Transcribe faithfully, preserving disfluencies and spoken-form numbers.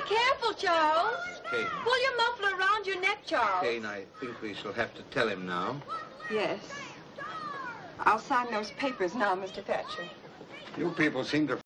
careful, Charles. Kane. Pull your muffler around your neck, Charles. Kane, I think we shall have to tell him now. Yes. I'll sign those papers now, Mister Thatcher. You people seem to